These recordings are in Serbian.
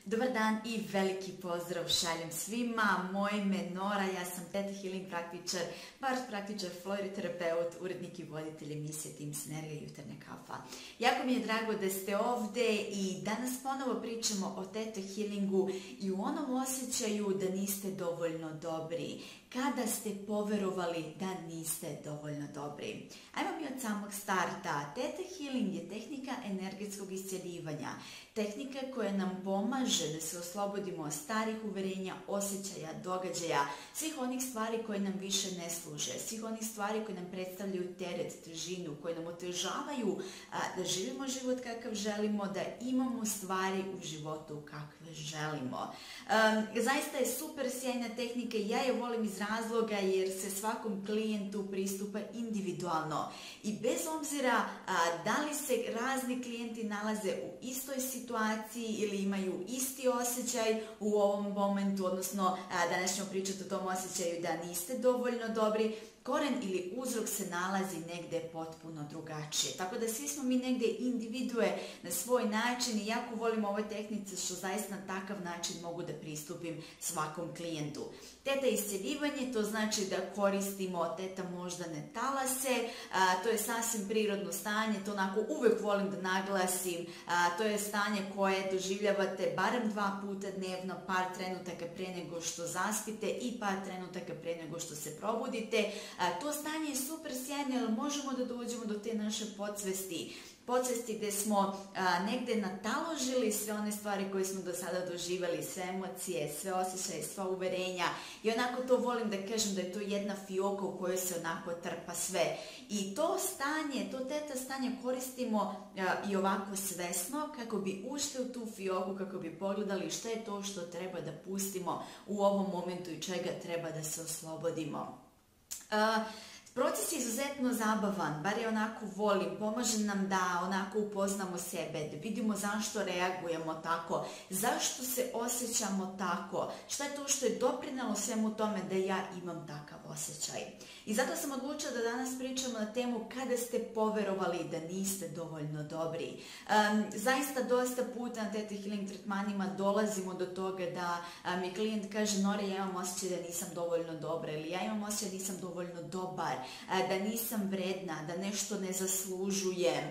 Dobar dan i veliki pozdrav šaljem svima. Moje ime je Nora, ja sam Theta Healing praktičar, Bars praktičar, floriterapeut, urednik i voditelj emisije Tim Sinergija Jutarnja kafa. Jako mi je drago da ste ovde i danas ponovo pričamo o Theta Healingu i u onom osjećaju da niste dovoljno dobri. Kada ste poverovali da niste dovoljno dobri? Ajmo mi od samog starta. Theta Healing je tehnika energetskog iscjeljivanja. Tehnika koja nam pomaže da se oslobodimo od starih uverenja, osjećaja, događaja, svih onih stvari koje nam više ne služe, svih onih stvari koje nam predstavljaju teret, težinu, koje nam otežavaju da živimo život kakav želimo, da imamo stvari u životu kakve želimo. Zaista je super sjajna tehnika i ja je volim iz razloga jer se svakom klijentu pristupa individualno i bez obzira da li se razni klijenti nalaze u istoj situaciji ili imaju isti osjećaj u ovom momentu, odnosno danas ćemo pričati o tom osjećaju da niste dovoljno dobri, koren ili uzrok se nalazi negde potpuno drugačije. Tako da svi smo mi negde individue na svoj način i jako volim ovoj tehnici što zaista na takav način mogu da pristupim svakom klijentu. Theta iscjeljivanje, to znači da koristimo theta moždane talase, to je sasvim prirodno stanje, to onako uvek volim da naglasim, to je stanje koje doživljavate barem 2 puta dnevno, par trenutaka pre nego što zaspite i par trenutaka pre nego što se probudite. To stanje je super sjajno, jer možemo da dođemo do te naše podsvesti gde smo negde nataložili sve one stvari koje smo do sada doživjeli, sve emocije, sve osjećaje, sva uverenja i onako to volim da kažem da je to jedna fioka u kojoj se onako trpa sve. I to stanje, to theta stanje koristimo i ovako svesno kako bi ušli u tu fioku, kako bi pogledali šta je to što treba da pustimo u ovom momentu i čega treba da se oslobodimo. Proces je izuzetno zabavan, bar je onako volim, pomaže nam da onako upoznamo sebe, da vidimo zašto reagujemo tako, zašto se osjećamo tako, šta je to što je doprinelo svemu tome da ja imam takav osjećaj. I zato sam odlučila da danas pričamo na temu kada ste poverovali da niste dovoljno dobri. Zaista dosta puta na Theta Healing tretmanima dolazimo do toga da mi klijent kaže: Nora, ja imam osjećaj da nisam dovoljno dobra, ili ja imam osjećaj da nisam dovoljno dobar, da nisam vredna, da nešto ne zaslužujem.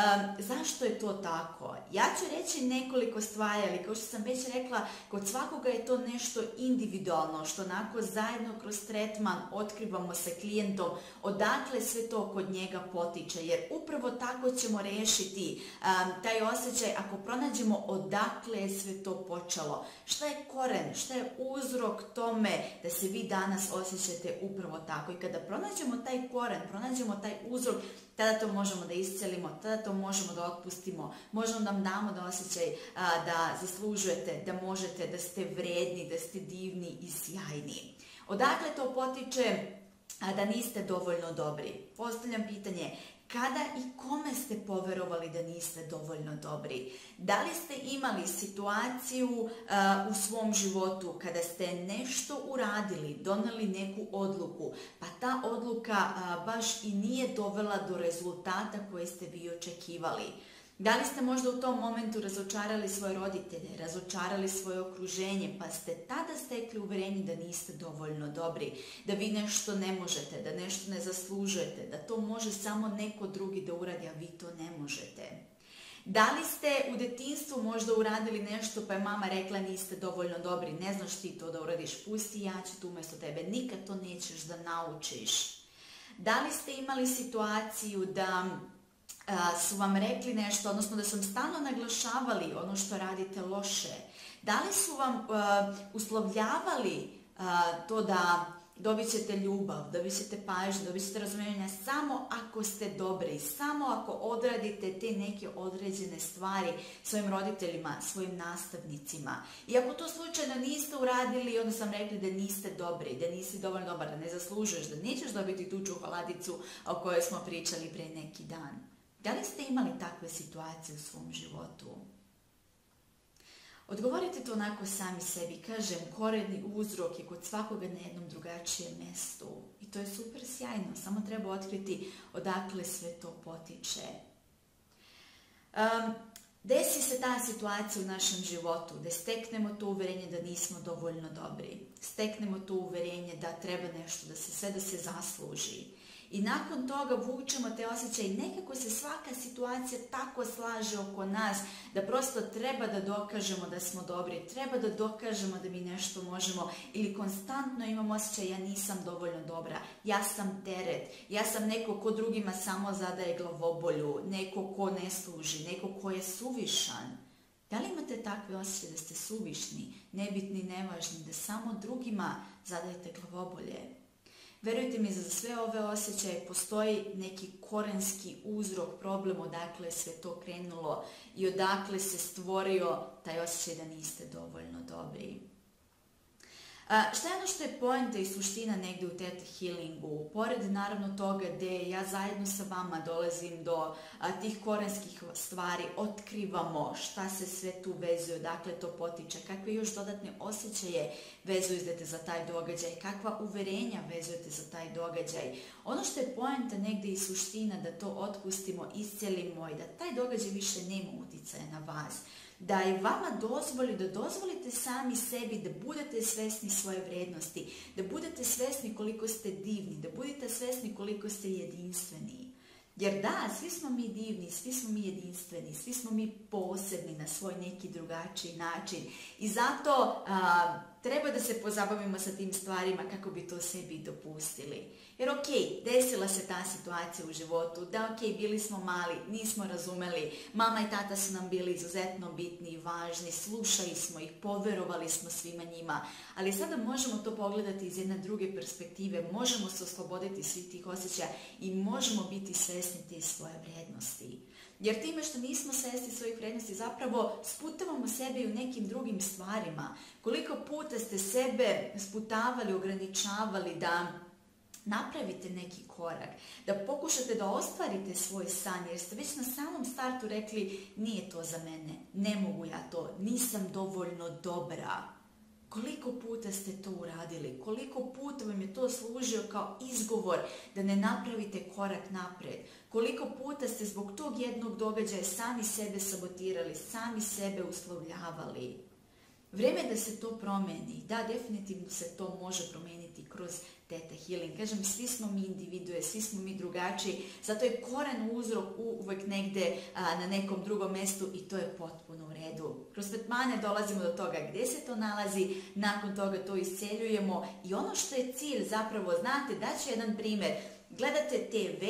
Zašto je to tako? Ja ću reći nekoliko stvari, ali kao što sam već rekla, kod svakoga je to nešto individualno, što onako zajedno kroz tretman otkrivamo sa klijentom odakle sve to kod njega potiče, jer upravo tako ćemo rešiti taj osjećaj ako pronađemo odakle je sve to počelo. Šta je koren, šta je uzrok tome da se vi danas osjećate upravo tako i kada pronađemo taj koren, pronađemo taj uzrok, tada to možemo da iscelimo, tada to možemo da otpustimo, možemo da vam damo da osjećaj da zaslužujete, da možete, da ste vredni, da ste divni i sjajni. Odakle to potiče da niste dovoljno dobri? Postavljam pitanje, kada i kome ste poverovali da niste dovoljno dobri? Da li ste imali situaciju u svom životu kada ste nešto uradili, doneli neku odluku, pa ta odluka baš i nije dovela do rezultata koje ste vi očekivali? Da li ste možda u tom momentu razočarali svoje roditelje, razočarali svoje okruženje, pa ste tada stekli uverenje da niste dovoljno dobri, da vi nešto ne možete, da nešto ne zaslužujete, da to može samo neko drugi da uradi, a vi to ne možete? Da li ste u detinjstvu možda uradili nešto pa je mama rekla niste dovoljno dobri, ne znaš ti to da uradiš, pusti, ja ću tu umjesto tebe, nikad to nećeš da naučiš? Da li ste imali situaciju da su vam rekli nešto, odnosno da su vam stalno naglašavali ono što radite loše? Da li su vam uslovljavali to da dobit ćete ljubav, dobit ćete pažnju, dobit ćete razumijevanja samo ako ste dobri, samo ako odradite te neke određene stvari svojim roditeljima, svojim nastavnicima? I ako to slučajno niste uradili, onda sam rekli da niste dobri, da nisi dovoljno dobar, da ne zaslužuješ, da nećeš dobiti tu čokoladicu o kojoj smo pričali pre neki dan. Da li ste imali takve situacije u svom životu? Odgovorite to onako sami sebi. Kažem, koren i uzrok je kod svakoga na jednom drugačijem mestu. I to je super sjajno, samo treba otkriti odakle sve to potiče. Desi se ta situacija u našem životu, da steknemo to uverenje da nismo dovoljno dobri, steknemo to uverenje da treba nešto, da se zasluži. I nakon toga vučemo te osjećaje i nekako se svaka situacija tako slaže oko nas da prosto treba da dokažemo da smo dobri, treba da dokažemo da mi nešto možemo ili konstantno imamo osjećaj ja nisam dovoljno dobra, ja sam teret, ja sam neko ko drugima samo zadaje glavobolju, neko ko ne služi, neko ko je suvišan. Da li imate takve osjećaje da ste suvišni, nebitni, nevažni, da samo drugima zadajete glavobolje? Verujte mi, za sve ove osjećaje postoji neki korenski uzrok, problem odakle je sve to krenulo i odakle se stvorio taj osjećaj da niste dovoljno dobri. Šta je ono što je poenta i suština negde u Theta Healingu? Pored naravno toga gde ja zajedno sa vama dolazim do tih korenskih stvari, otkrivamo šta se sve tu vezuje, odakle to potiče, kakve još dodatne osjećaje vezujete za taj događaj, kakva uverenja vezujete za taj događaj. Ono što je poenta negde i suština da to otpustimo, iscelimo i da taj događaj više nema uticaja na vas. Da je vama da dozvolite sami sebi da budete svesni svoje vrednosti, da budete svesni koliko ste divni, da budete svesni koliko ste jedinstveni. Jer da, svi smo mi divni, svi smo mi jedinstveni, svi smo mi posebni na svoj neki drugačiji način. I zato treba da se pozabavimo sa tim stvarima kako bi to sebi dopustili. Jer ok, desila se ta situacija u životu, da ok, bili smo mali, nismo razumeli, mama i tata su nam bili izuzetno bitni i važni, slušali smo ih, poverovali smo svima njima, ali sada možemo to pogledati iz jedne druge perspektive, možemo se osloboditi svih tih osjećaja i možemo biti svesni te svoje vrednosti. Jer time što nismo svesni svojih vrednosti zapravo sputavamo sebe i u nekim drugim stvarima. Koliko puta ste sebe sputavali, ograničavali da napravite neki korak, da pokušate da ostvarite svoj san, jer ste već na samom startu rekli nije to za mene, ne mogu ja to, nisam dovoljno dobra. Koliko puta ste to uradili, koliko puta vam je to služio kao izgovor da ne napravite korak napred, koliko puta ste zbog tog jednog događaja sami sebe sabotirali, sami sebe uslovljavali. Vreme je da se to promeni. Da, definitivno se to može promeniti kroz Theta Healing. Kažem, svi smo mi individue, svi smo mi drugačiji, zato je koren uzrok uvek negde na nekom drugom mestu i to je potpuno u redu. Kroz tretmane dolazimo do toga gde se to nalazi, nakon toga to isceljujemo i ono što je cilj zapravo, znate, daću jedan primer, gledate TV,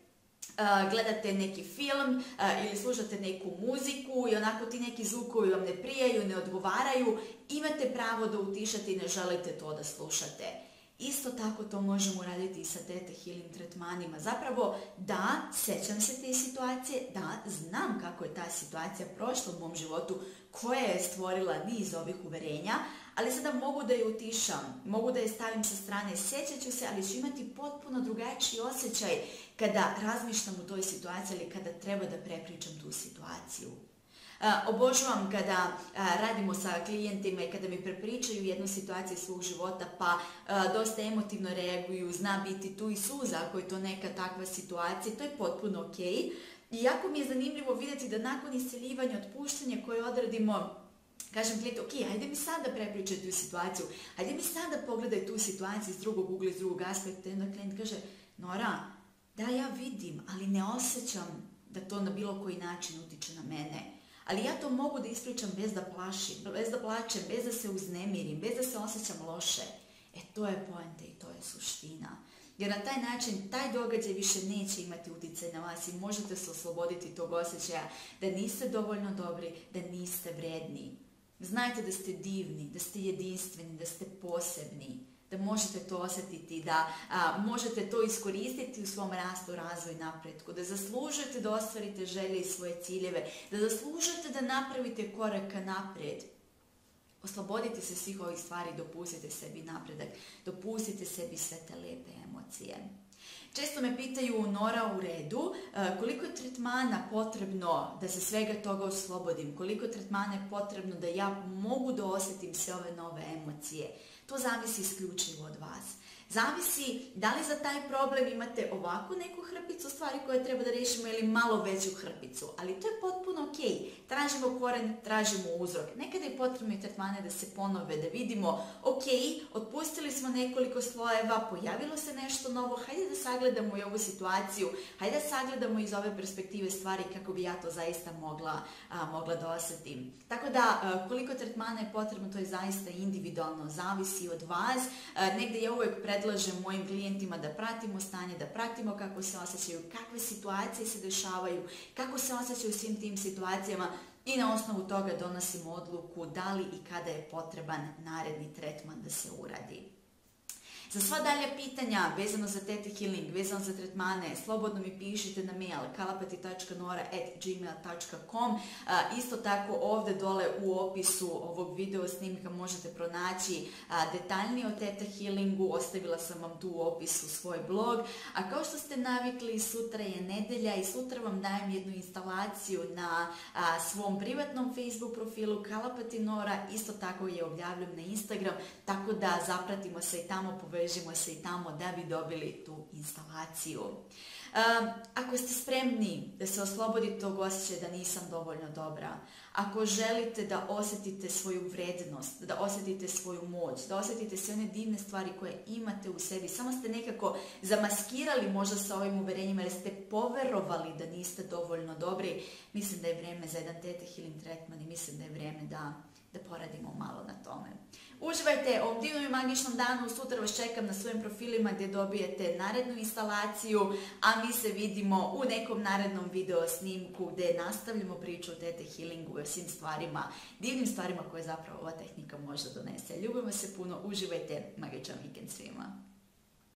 gledate neki film ili slušate neku muziku i onako ti neki zvukovi vam ne prijaju, ne odgovaraju, imate pravo da utišate i ne želite to da slušate. Isto tako to možemo uraditi i sa Theta Healing tretmanima. Zapravo, da, sećam se te situacije, da, znam kako je ta situacija prošla u mom životu, koja je stvorila niz ovih uverenja, ali sada mogu da je utišam, mogu da je stavim sa strane, sećat ću se, ali ću imati potpuno drugačiji osjećaj kada razmišljam u toj situaciji ili kada treba da prepričam tu situaciju. Obožavam kada radimo sa klijentima i kada mi prepričaju jednu situaciju svog života pa dosta emotivno reaguju, zna biti tu i suza ako je to neka takva situacija, to je potpuno ok. I jako mi je zanimljivo vidjeti da nakon isceljivanja, otpuštanja koje odradimo, kažem klijentu, ok, hajde mi sad da prepričaj tu situaciju, hajde mi sad da pogledaj tu situaciju iz drugog ugla, iz drugog aspekta. I onda klijent kaže, Nora, da ja vidim, ali ne osjećam da to na bilo koji način utiče na mene. Ali ja to mogu da ispričam bez da plašim, bez da plačem, bez da se uznemirim, bez da se osjećam loše. To je poenta i to je suština. Jer na taj način, taj događaj više neće imati uticaj na vas i možete se osloboditi tog osjećaja da niste dovoljno dobri, da niste vredni. Znajte da ste divni, da ste jedinstveni, da ste posebni, da možete to osjetiti, da možete to iskoristiti u svom rastu, razvoju i napretku, da zaslužujete da ostvarite želje i svoje ciljeve, da zaslužujete da napravite koraka napred. Oslobodite se svih ovih stvari, dopustite sebi napredak, dopustite sebi sve te lepe emocije. Često me pitaju, Nora, u redu, koliko je tretmana potrebno da se svega toga oslobodim, koliko tretmana je potrebno da ja mogu da osjetim sve ove nove emocije. To zavisi isključivo od vas. Zavisi da li za taj problem imate ovakvu neku hrpicu stvari koje treba da riješimo ili malo veću hrpicu, ali to je potpuno ok. Tražimo koren, tražimo uzrok. Nekada je potrebno i tretmane da se ponove, da vidimo, ok, otpustili smo nekoliko slojeva, pojavilo se nešto novo, hajde da sagledamo i ovu situaciju, hajde da sagledamo iz ove perspektive stvari kako bi ja to zaista mogla da osetim. Tako da, koliko tretmana je potrebno, to je zaista individualno, zavisi od vas. Negde ja uvek predlažem mojim klijentima da pratimo stanje, da pratimo kako se osjećaju, kakve situacije se dešavaju, kako se osjećaju u svim tim situacijama i na osnovu toga donosimo odluku da li i kada je potreban naredni tretman da se uradi. Za sva dalja pitanja vezano za Theta Healing, vezano za tretmane, slobodno mi pišite na mail kalapati.nora@gmail.com. Isto tako ovde dole u opisu ovog video snimka možete pronaći detaljnije o Theta Healingu, ostavila sam vam tu u opisu svoj blog. A kao što ste navikli, sutra je nedelja i sutra vam dajem jednu instalaciju na svom privatnom Facebook profilu Kalapati Nora, isto tako je objavljam na Instagram, tako da zapratimo se i tamo, povežimo se i tamo da bi dobili tu instalaciju. Ako ste spremni da se oslobodite tog osjećaja da nisam dovoljno dobra, ako želite da osjetite svoju vrednost, da osjetite svoju moć, da osjetite sve one divne stvari koje imate u sebi, samo ste nekako zamaskirali možda sa ovim uverenjima jer ste poverovali da niste dovoljno dobri, mislim da je vreme za jedan Theta Healing tretman i mislim da je vreme da poradimo malo na tome. Uživajte ovom divnom i magičnom danu, sutra vas čekam na svojim profilima gdje dobijete narednu instalaciju, a mi se vidimo u nekom narednom video snimku gdje nastavljamo priču o Theta Healingu i o svim stvarima, divnim stvarima koje zapravo ova tehnika može donese. Ljubimo se puno, uživajte, magičan vikend svima!